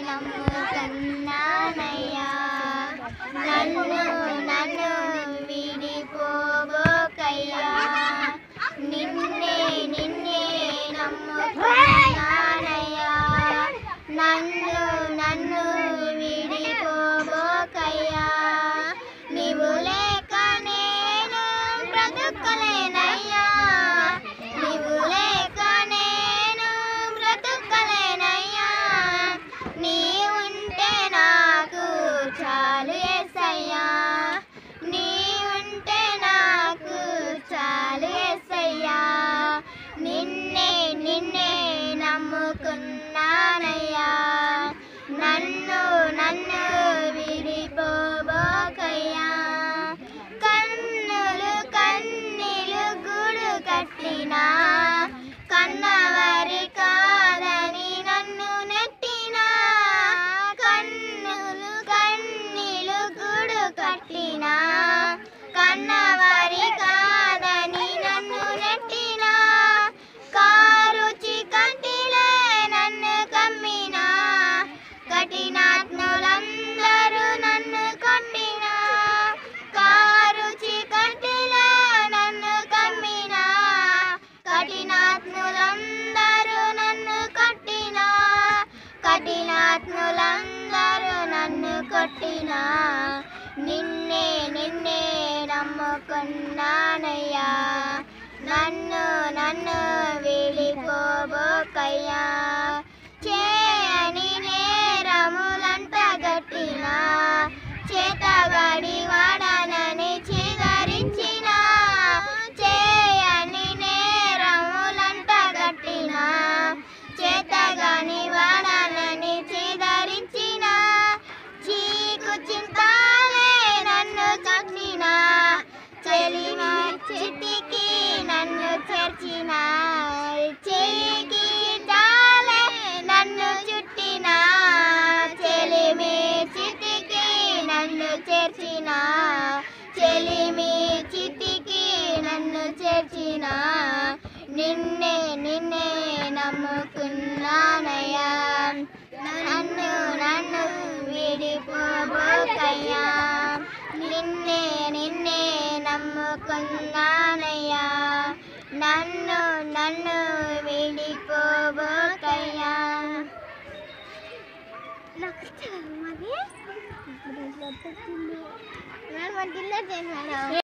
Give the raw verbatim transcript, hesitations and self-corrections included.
నమ్ముకున్నానయ్యా నన్ను నన్ను విడిపోబోకయ్యా నిన్నే నిన్నే నమ్ముకున్నానయ్యా నన్ను నన్ను విడిపోబోకయ్యా నీవు లేక నేను బ్రతుకలేనయ్యా నీవు లేక నేను బ్రతుకలేనయ్యా నీ ఉంటే నాకు చాలు యేసయ్యా నీ ఉంటే నాకు చాలు యేసయ్యా నిన్నే నిన్నే నమ్ముకున్నానయ్యా నన్ను నన్ను విడిపోబోకయ్యా కన్నులు కన్నీలు గూడు కట్టినా కన్నవారి కాదని నన్ను నెట్టినా కన్నులు కన్నీలు గూడు కట్టినా కన్నవారి కాదని నన్ను నెట్టినా కారుచి కంటిలే నన్ను కమ్మినా కఠినాత్ములందరూ నన్ను కొట్టినా కారుచి కంటిలే నన్ను కమ్మినా కఠినాత్ములందరూ నన్ను కొట్టినా కఠినాత్ములందరూ నన్ను కొట్టినా నిన్నే నిన్నే నమ్ముకున్నానయ్యా నన్ను నన్ను విడిపోబోకయ్యా చేయని నేరములంట గట్టినా చేతబడి వాడనని చిదరించిన చేయని నేరములంట గట్టినా చేతగాని వాడనని చిదరించిన చీకు చింతాలే నన్ను చచ్చిన చెలిమి చితికి నన్ను చేర్చిన చెయ్యికి జాలే నన్ను చుట్టిన చెలిమి చితికి నన్ను చేర్చిన చెలిమి చితికి నన్ను చేర్చిన నిన్నే నిన్నే నమ్ముకున్నానయ్యా నన్ను నన్ను విడిపోబోకయ్యా నిన్నే నిన్నే నమ్ముకున్నానయ్యా నన్ను నన్ను విడిపోబోకయ్యా నాకు